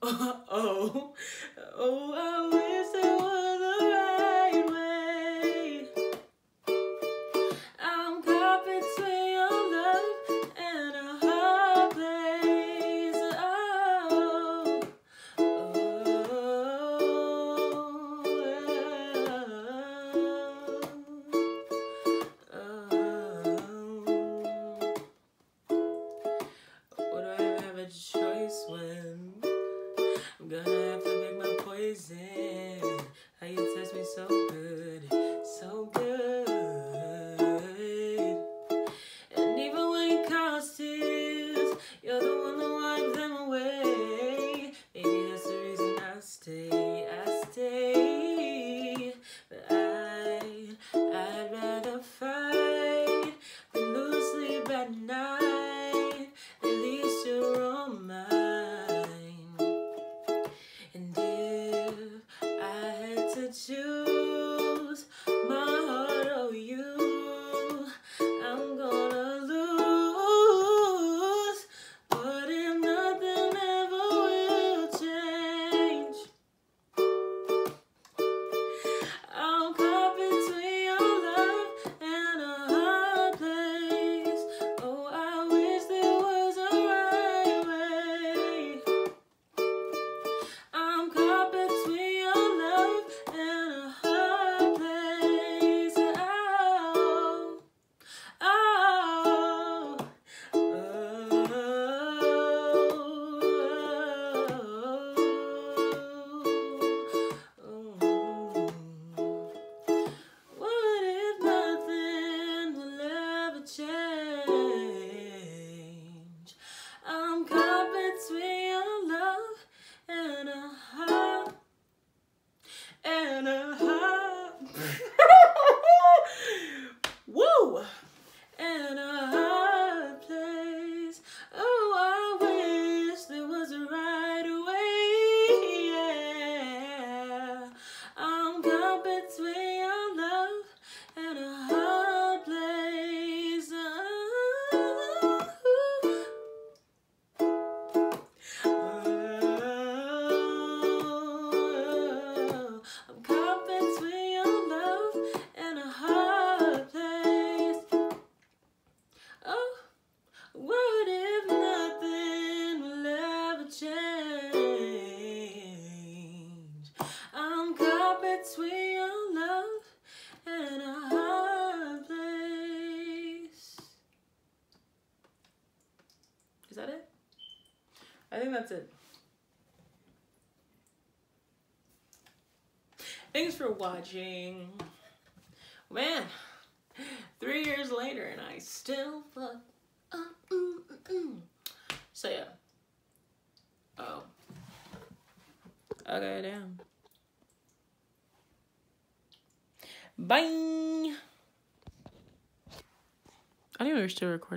Oh, oh, I wish there was a right way. I'm caught between your love and a hard place. Oh, Would I have a choice when I'm gonna have to pick my poison? How you test me so good, so good. And even when it costs tears, you're the one that wipes them away. Maybe that's the reason I stay, But I'd rather fight than lose sleep at night. At least you're on mine. And if I had to choose my heart or you, I'm gonna lose. But if nothing ever will change, I'm caught between your love and a hard place. Oh, I wish there was a right way. I'm caught between your love and a hard place. Oh, oh, What if nothing will ever change? I'm caught between your love and a heart, woo, and a hard place. Oh, I wish there was a right way. Yeah, I'm caught between your love and a hard place. I'm caught between your love and a hard place. Oh, what if nothing will ever change? I'm caught between your love and a hard place. Is that it? I think that's it. Thanks for watching. Man, 3 years later and I still fuck up. So yeah. Oh. Okay, damn. Bye. I didn't know we were still recording.